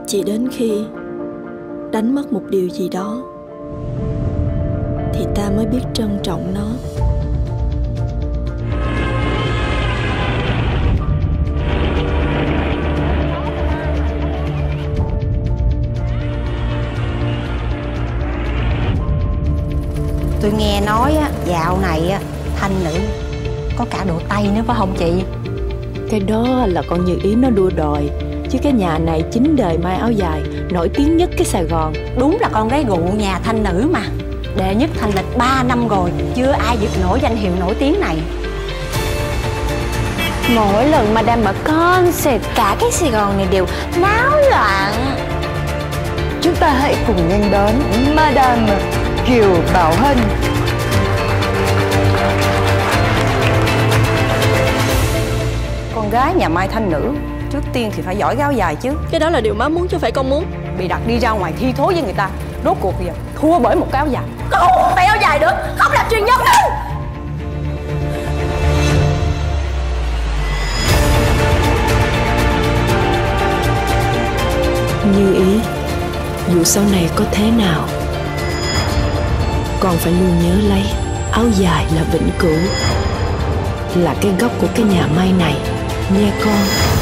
Chỉ đến khi đánh mất một điều gì đó thì ta mới biết trân trọng nó. Tôi nghe nói á, dạo này á, thanh nữ có cả độ Tây nữa phải không chị? Cái đó là con Như Ý nó đua đòi, chứ cái nhà này chính đời may áo dài, nổi tiếng nhất cái Sài Gòn. Đúng là con gái rượu nhà thanh nữ mà. Đệ nhất thành lịch 3 năm rồi, chưa ai giật nổi danh hiệu nổi tiếng này. Mỗi lần Madame mở concert, cả cái Sài Gòn này đều náo loạn. Chúng ta hãy cùng nghênh đón Madame Kiều Bảo Hân. Con gái nhà Mai thanh nữ, trước tiên thì phải giỏi cái áo dài chứ. Cái đó là điều má muốn chứ phải con muốn. Bị đặt đi ra ngoài thi thố với người ta, rốt cuộc bây giờ thua bởi một cái áo dài. Con không một tay áo dài nữa, không làm truyền nhân nữa. Như Ý, dù sau này có thế nào, con phải luôn nhớ lấy áo dài là vĩnh cửu, là cái gốc của cái nhà may này, nghe con.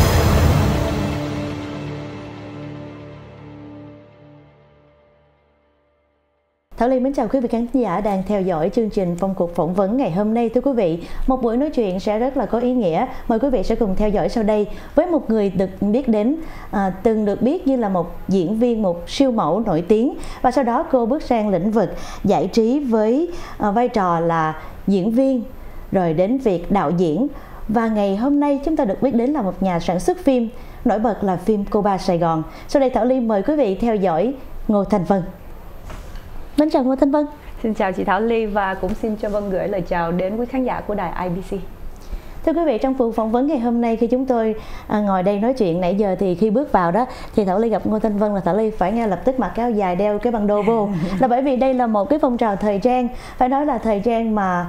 Thảo Ly mến chào quý vị khán giả đang theo dõi chương trình Phong cuộc phỏng vấn ngày hôm nay. Thưa quý vị, một buổi nói chuyện sẽ rất là có ý nghĩa. Mời quý vị sẽ cùng theo dõi sau đây với một người được biết đến, từng được biết như là một diễn viên, một siêu mẫu nổi tiếng. Và sau đó cô bước sang lĩnh vực giải trí với vai trò là diễn viên, rồi đến việc đạo diễn. Và ngày hôm nay chúng ta được biết đến là một nhà sản xuất phim, nổi bật là phim Cô Ba Sài Gòn. Sau đây Thảo Ly mời quý vị theo dõi Ngô Thanh Vân. Mến chào Ngô Thanh Vân. Xin chào chị Thảo Ly và cũng xin cho Vân gửi lời chào đến quý khán giả của đài IBC. Thưa quý vị, trong cuộc phỏng vấn ngày hôm nay khi chúng tôi ngồi đây nói chuyện nãy giờ thì khi bước vào đó thì Thảo Ly gặp Ngô Thanh Vân là Thảo Ly phải ngay lập tức mặc cái áo dài đeo cái băng đô vô. Là bởi vì đây là một cái phong trào thời trang, phải nói là thời trang mà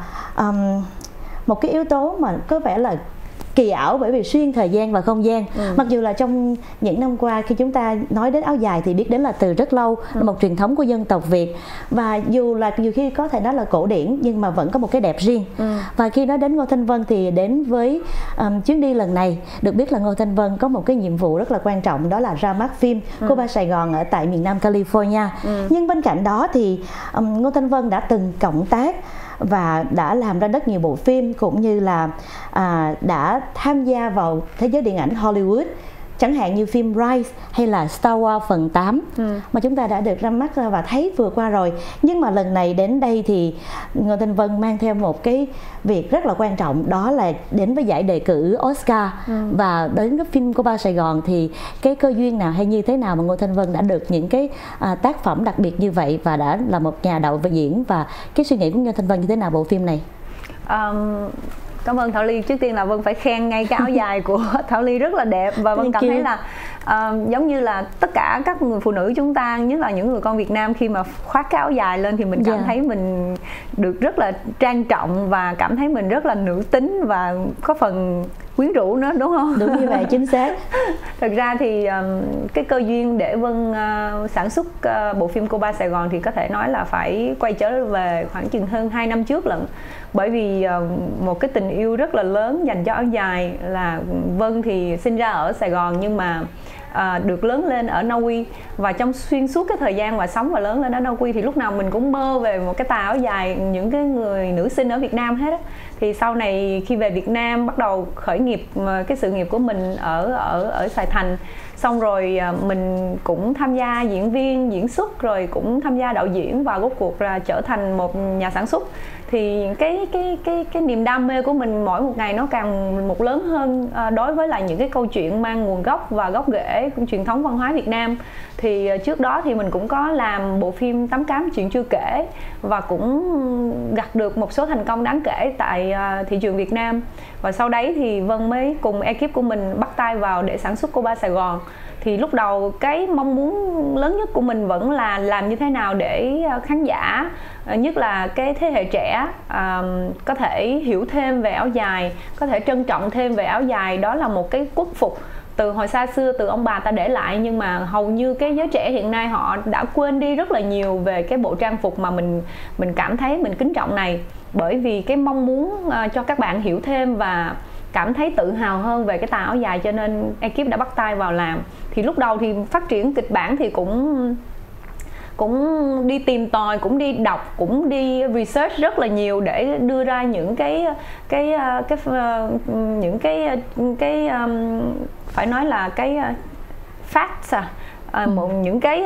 một cái yếu tố mà có vẻ là kỳ ảo bởi vì xuyên thời gian và không gian. Mặc dù là trong những năm qua khi chúng ta nói đến áo dài thì biết đến là từ rất lâu, là một truyền thống của dân tộc Việt. Và dù là nhiều khi có thể nói là cổ điển nhưng mà vẫn có một cái đẹp riêng. Và khi nói đến Ngô Thanh Vân thì đến với chuyến đi lần này, được biết là Ngô Thanh Vân có một cái nhiệm vụ rất là quan trọng, đó là ra mắt phim Cô Ba Sài Gòn ở tại miền Nam California. Nhưng bên cạnh đó thì Ngô Thanh Vân đã từng cộng tác và đã làm ra rất nhiều bộ phim, cũng như là đã tham gia vào thế giới điện ảnh Hollywood, chẳng hạn như phim Rise hay là Star Wars phần 8 mà chúng ta đã được ra mắt và thấy vừa qua rồi. Nhưng mà lần này đến đây thì Ngô Thanh Vân mang theo một cái việc rất là quan trọng, đó là đến với giải đề cử Oscar. Và đến với phim Cô Ba Sài Gòn thì cái cơ duyên nào hay như thế nào mà Ngô Thanh Vân đã được những cái tác phẩm đặc biệt như vậy và đã là một nhà đạo diễn, và cái suy nghĩ của Ngô Thanh Vân như thế nào bộ phim này? Cảm ơn Thảo Ly. Trước tiên là Vân phải khen ngay cái áo dài của Thảo Ly rất là đẹp. Và Vân cảm thấy là giống như là tất cả các người phụ nữ chúng ta, nhất là những người con Việt Nam, khi mà khoác cái áo dài lên thì mình cảm thấy mình được rất là trang trọng và cảm thấy mình rất là nữ tính và có phần quyến rũ nữa, đúng không? Đúng như vậy, chính xác. Thật ra thì cái cơ duyên để Vân sản xuất bộ phim Cô Ba Sài Gòn thì có thể nói là phải quay trở về khoảng chừng hơn 2 năm trước lận. Bởi vì một cái tình yêu rất là lớn dành cho áo dài. Là Vân thì sinh ra ở Sài Gòn nhưng mà được lớn lên ở Na Uy. Và trong xuyên suốt cái thời gian mà sống và lớn lên ở Na Uy thì lúc nào mình cũng mơ về một cái tà áo dài, những cái người nữ sinh ở Việt Nam hết á. Thì sau này khi về Việt Nam bắt đầu khởi nghiệp cái sự nghiệp của mình ở Sài Thành. Xong rồi mình cũng tham gia diễn viên, diễn xuất, rồi cũng tham gia đạo diễn và rốt cuộc là trở thành một nhà sản xuất. Thì cái niềm đam mê của mình mỗi một ngày nó càng một lớn hơn đối với lại những cái câu chuyện mang nguồn gốc và gốc rễ truyền thống văn hóa Việt Nam. Thì trước đó thì mình cũng có làm bộ phim Tắm Cám Chuyện Chưa Kể và cũng gặt được một số thành công đáng kể tại thị trường Việt Nam. Và sau đấy thì Vân mới cùng ekip của mình bắt tay vào để sản xuất Cô Ba Sài Gòn. Thì lúc đầu cái mong muốn lớn nhất của mình vẫn là làm như thế nào để khán giả, nhất là cái thế hệ trẻ, có thể hiểu thêm về áo dài, có thể trân trọng thêm về áo dài. Đó là một cái quốc phục từ hồi xa xưa, từ ông bà ta để lại, nhưng mà hầu như cái giới trẻ hiện nay họ đã quên đi rất là nhiều về cái bộ trang phục mà mình cảm thấy mình kính trọng này. Bởi vì cái mong muốn cho các bạn hiểu thêm và cảm thấy tự hào hơn về cái tà áo dài, cho nên ekip đã bắt tay vào làm. Thì lúc đầu thì phát triển kịch bản thì cũng đi tìm tòi, cũng đi đọc, cũng đi research rất là nhiều để đưa ra những cái phải nói là cái facts, những cái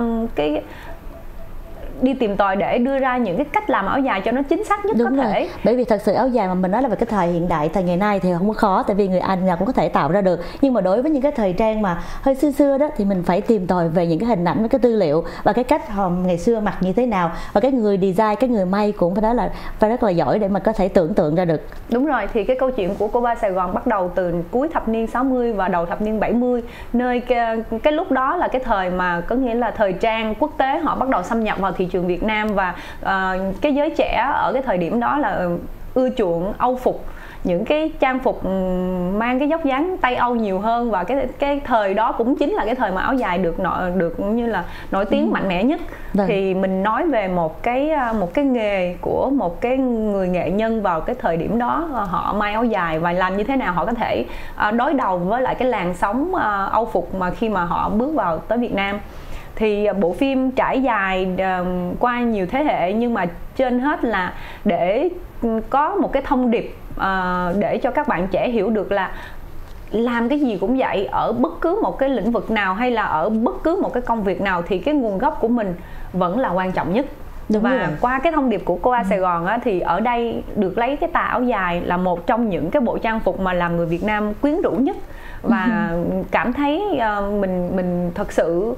đi tìm tòi để đưa ra những cái cách làm áo dài cho nó chính xác nhất. Đúng có thể. Bởi vì thật sự áo dài mà mình nói là về cái thời hiện đại, thời ngày nay thì không có khó, tại vì người Anh nào cũng có thể tạo ra được. Nhưng mà đối với những cái thời trang mà hơi xưa đó thì mình phải tìm tòi về những cái hình ảnh với cái tư liệu và cái cách ngày xưa mặc như thế nào, và cái người design, cái người may cũng phải nói là phải rất là giỏi để mà có thể tưởng tượng ra được. Đúng rồi, thì cái câu chuyện của cô ba Sài Gòn bắt đầu từ cuối thập niên 60 và đầu thập niên 70, nơi cái lúc đó là cái thời mà có nghĩa là thời trang quốc tế họ bắt đầu xâm nhập vào thị trường Việt Nam, và cái giới trẻ ở cái thời điểm đó là ưa chuộng Âu phục, những cái trang phục mang cái dốc dáng Tây Âu nhiều hơn, và cái thời đó cũng chính là cái thời mà áo dài được như là nổi tiếng mạnh mẽ nhất. Thì mình nói về một cái nghề của một cái người nghệ nhân vào cái thời điểm đó, họ may áo dài và làm như thế nào họ có thể đối đầu với lại cái làn sóng Âu phục mà khi mà họ bước vào tới Việt Nam. Thì bộ phim trải dài qua nhiều thế hệ, nhưng mà trên hết là để có một cái thông điệp để cho các bạn trẻ hiểu được là làm cái gì cũng vậy, ở bất cứ một cái lĩnh vực nào hay là ở bất cứ một cái công việc nào thì cái nguồn gốc của mình vẫn là quan trọng nhất. Đúng và rồi. Qua cái thông điệp của cô ba Sài Gòn á, thì ở đây được lấy cái tà áo dài là một trong những cái bộ trang phục mà làm người Việt Nam quyến rũ nhất, và cảm thấy mình thật sự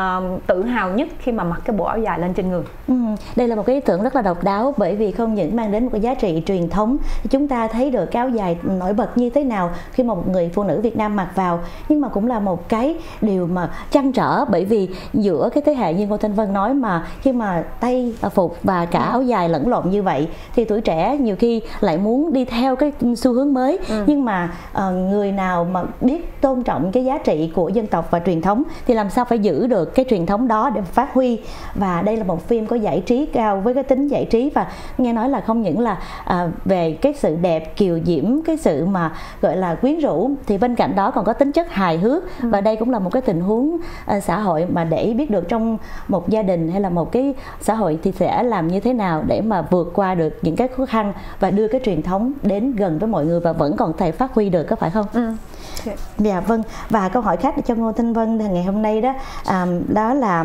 tự hào nhất khi mà mặc cái bộ áo dài lên trên người. Đây là một cái ý tưởng rất là độc đáo, bởi vì không những mang đến một cái giá trị truyền thống, chúng ta thấy được cái áo dài nổi bật như thế nào khi mà một người phụ nữ Việt Nam mặc vào, nhưng mà cũng là một cái điều mà trăn trở, bởi vì giữa cái thế hệ như Ngô Thanh Vân nói, mà khi mà Tây phục và cả áo dài lẫn lộn như vậy thì tuổi trẻ nhiều khi lại muốn đi theo cái xu hướng mới, nhưng mà người nào mà biết tôn trọng cái giá trị của dân tộc và truyền thống thì làm sao phải giữ được cái truyền thống đó để phát huy. Và đây là một phim có giải trí cao, với cái tính giải trí, và nghe nói là không những là về cái sự đẹp kiều diễm, cái sự mà gọi là quyến rũ, thì bên cạnh đó còn có tính chất hài hước. Và đây cũng là một cái tình huống xã hội mà để biết được trong một gia đình hay là một cái xã hội thì sẽ làm như thế nào để mà vượt qua được những cái khó khăn và đưa cái truyền thống đến gần với mọi người và vẫn còn thể phát huy được, có phải không? Dạ vâng. Và câu hỏi khác cho Ngô Thanh Vân ngày hôm nay đó, đó là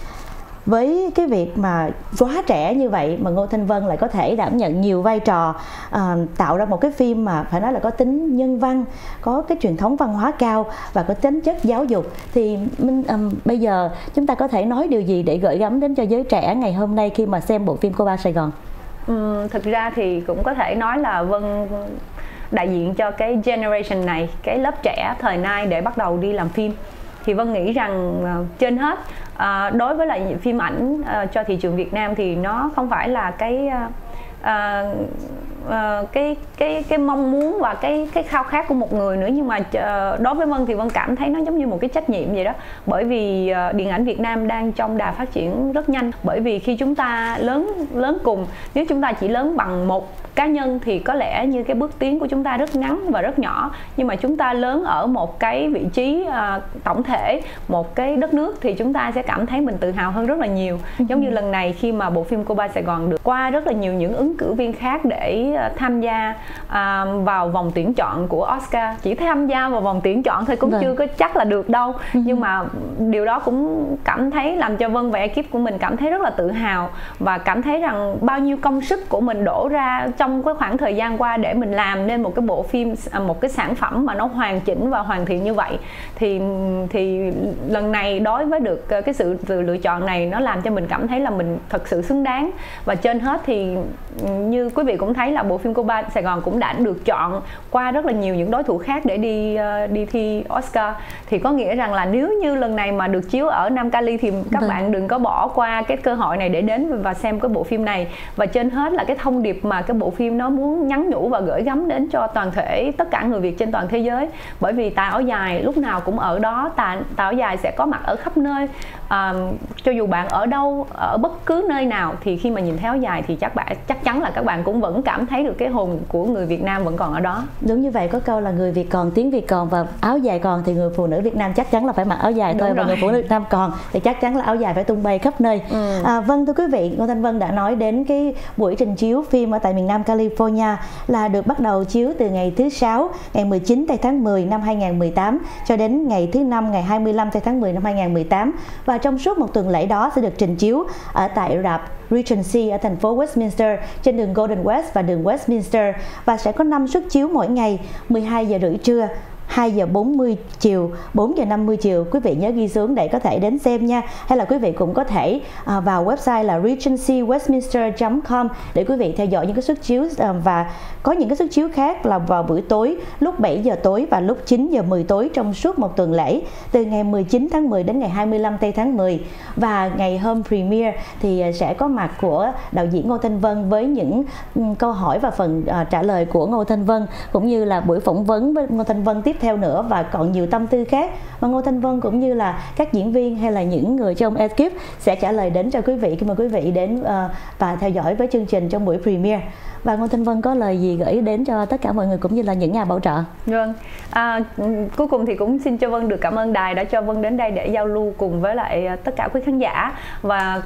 với cái việc mà quá trẻ như vậy mà Ngô Thanh Vân lại có thể đảm nhận nhiều vai trò, tạo ra một cái phim mà phải nói là có tính nhân văn, có cái truyền thống văn hóa cao và có tính chất giáo dục, thì bây giờ chúng ta có thể nói điều gì để gửi gắm đến cho giới trẻ ngày hôm nay khi mà xem bộ phim Cô ba Sài Gòn? Thực ra thì cũng có thể nói là Vân đại diện cho cái generation này, cái lớp trẻ thời nay để bắt đầu đi làm phim. Thì Vân nghĩ rằng trên hết đối với lại phim ảnh cho thị trường Việt Nam thì nó không phải là cái mong muốn và cái khao khát của một người nữa, nhưng mà đối với Vân thì Vân cảm thấy nó giống như một cái trách nhiệm vậy đó. Bởi vì điện ảnh Việt Nam đang trong đà phát triển rất nhanh. Bởi vì khi chúng ta lớn cùng, nếu chúng ta chỉ lớn bằng một cá nhân thì có lẽ như cái bước tiến của chúng ta rất ngắn và rất nhỏ, nhưng mà chúng ta lớn ở một cái vị trí tổng thể, một cái đất nước thì chúng ta sẽ cảm thấy mình tự hào hơn rất là nhiều. Giống như lần này khi mà bộ phim Cô ba Sài Gòn được qua rất là nhiều những ứng cử viên khác để tham gia vào vòng tuyển chọn của Oscar. Chỉ tham gia vào vòng tuyển chọn thôi cũng chưa có chắc là được đâu, nhưng mà điều đó cũng cảm thấy làm cho Vân và ekip của mình cảm thấy rất là tự hào, và cảm thấy rằng bao nhiêu công sức của mình đổ ra trong cái khoảng thời gian qua để mình làm nên một cái bộ phim, một cái sản phẩm mà nó hoàn chỉnh và hoàn thiện như vậy. Thì lần này đối với được cái sự lựa chọn này, nó làm cho mình cảm thấy là mình thật sự xứng đáng. Và trên hết thì như quý vị cũng thấy là bộ phim Cô Ba Sài Gòn cũng đã được chọn qua rất là nhiều những đối thủ khác để đi thi Oscar. Thì có nghĩa rằng là nếu như lần này mà được chiếu ở Nam Cali thì các bạn đừng có bỏ qua cái cơ hội này để đến và xem cái bộ phim này. Và trên hết là cái thông điệp mà cái bộ phim nó muốn nhắn nhủ và gửi gắm đến cho toàn thể tất cả người Việt trên toàn thế giới. Bởi vì tà áo dài lúc nào cũng ở đó, tà áo dài sẽ có mặt ở khắp nơi. Cho dù bạn ở đâu, ở bất cứ nơi nào thì khi mà nhìn thấy áo dài thì chắc chắn là các bạn cũng vẫn cảm thấy được cái hồn của người Việt Nam vẫn còn ở đó. Đúng như vậy, có câu là người Việt còn, tiếng Việt còn và áo dài còn, thì người phụ nữ Việt Nam chắc chắn là phải mặc áo dài thôi. Và người phụ nữ Việt Nam còn thì chắc chắn là áo dài phải tung bay khắp nơi. Vâng, thưa quý vị, Ngô Thanh Vân đã nói đến cái buổi trình chiếu phim ở tại miền Nam California là được bắt đầu chiếu từ ngày thứ Sáu, ngày 19 tháng 10 năm 2018 cho đến ngày thứ Năm, ngày 25 tháng 10 năm 2018. Và trong suốt một tuần lễ đó sẽ được trình chiếu ở tại rạp Regency ở thành phố Westminster, trên đường Golden West và đường Westminster, và sẽ có 5 suất chiếu mỗi ngày: 12 giờ rưỡi trưa, 2 giờ 40 chiều, 4 giờ 50 chiều. Quý vị nhớ ghi xuống để có thể đến xem nha. Hay là quý vị cũng có thể vào website là regencywestminster.com để quý vị theo dõi những cái suất chiếu, và có những cái suất chiếu khác là vào buổi tối lúc 7 giờ tối và lúc 9 giờ 10 tối trong suốt một tuần lễ từ ngày 19 tháng 10 đến ngày 25 tháng 10. Và ngày hôm premiere thì sẽ có mặt của đạo diễn Ngô Thanh Vân với những câu hỏi và phần trả lời của Ngô Thanh Vân, cũng như là buổi phỏng vấn với Ngô Thanh Vân tiếp theo nữa, và còn nhiều tâm tư khác mà Ngô Thanh Vân cũng như là các diễn viên hay là những người trong ekip sẽ trả lời đến cho quý vị khi mà quý vị đến và theo dõi với chương trình trong buổi premiere. Và Ngô Thanh Vân có lời gì gửi đến cho tất cả mọi người cũng như là những nhà bảo trợ? Vâng, cuối cùng thì cũng xin cho Vân được cảm ơn đài đã cho Vân đến đây để giao lưu cùng với lại tất cả quý khán giả, và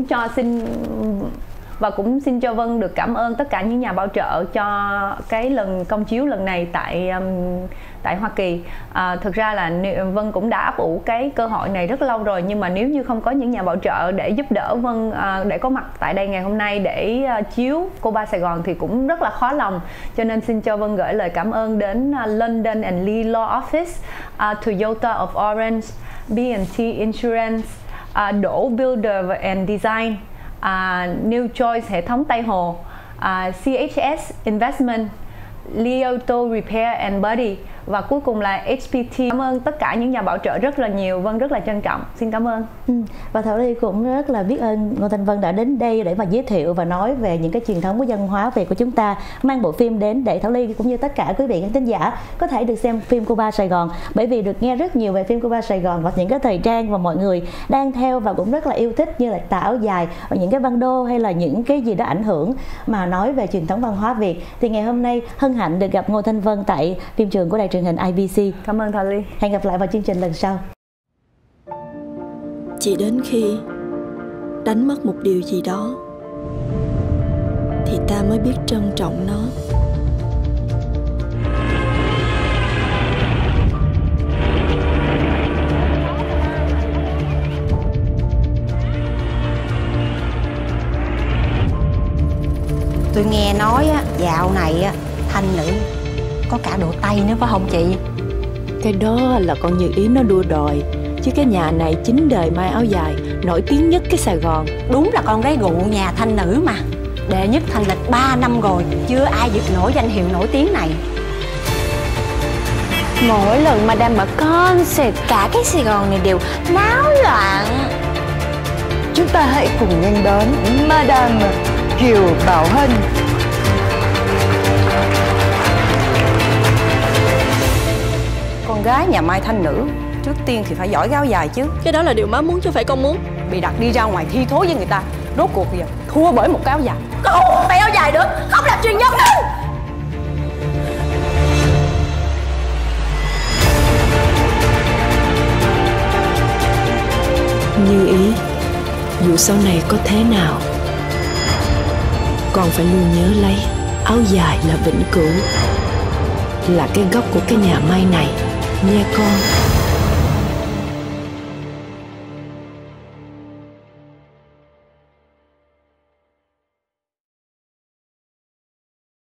cũng xin cho Vân được cảm ơn tất cả những nhà bảo trợ cho cái lần công chiếu lần này tại Hoa Kỳ. Thực ra là Vân cũng đã ấp ủ cái cơ hội này rất lâu rồi, nhưng mà nếu như không có những nhà bảo trợ để giúp đỡ Vân để có mặt tại đây ngày hôm nay để chiếu Cô Ba Sài Gòn thì cũng rất là khó lòng. Cho nên xin cho Vân gửi lời cảm ơn đến London and Lee Law Office, Toyota of Orange, B&T Insurance, Đỗ Builder and Design, New Choice hệ thống Tây Hồ, CHS Investment, Lioto Repair and Body, và cuối cùng là HPT. Cảm ơn tất cả những nhà bảo trợ rất là nhiều. Vân rất là trân trọng. Xin cảm ơn. Và Thảo Ly cũng rất là biết ơn Ngô Thanh Vân đã đến đây để mà giới thiệu và nói về những cái truyền thống của văn hóa Việt của chúng ta, mang bộ phim đến để Thảo Ly cũng như tất cả quý vị khán thính giả có thể được xem phim Cô Ba Sài Gòn. Bởi vì được nghe rất nhiều về phim Cô Ba Sài Gòn và những cái thời trang và mọi người đang theo và cũng rất là yêu thích, như là tà áo dài và những cái băng đô hay là những cái gì đó ảnh hưởng mà nói về truyền thống văn hóa Việt. Thì ngày hôm nay hân hạnh được gặp Ngô Thanh Vân tại phim trường của đài truyền hình IBC. Cảm ơn Thảo Ly. Hẹn gặp lại vào chương trình lần sau. Chỉ đến khi đánh mất một điều gì đó thì ta mới biết trân trọng nó. Tôi nghe nói dạo này thanh nữ có cả độ Tây nữa phải không chị? Cái đó là con Như Ý nó đua đòi, chứ cái nhà này chính đời may áo dài, nổi tiếng nhất cái Sài Gòn. Đúng là con gái rượu nhà thanh nữ mà. Đệ nhất thành lịch 3 năm rồi, chưa ai giật nổi danh hiệu nổi tiếng này. Mỗi lần Madame mở concert, cả cái Sài Gòn này đều náo loạn. Chúng ta hãy cùng nghênh đón Madame Kiều Bảo Hân. Con gái nhà Mai thanh nữ, trước tiên thì phải giỏi áo dài chứ. Cái đó là điều má muốn chứ phải con muốn. Bị đặt đi ra ngoài thi thố với người ta, rốt cuộc giờ thua bởi một cái áo dài. Con không một tay áo dài được, không làm truyền nhân nữa. Như Ý, dù sau này có thế nào, con phải luôn nhớ lấy áo dài là vĩnh cửu, là cái gốc của cái nhà may này, nha con.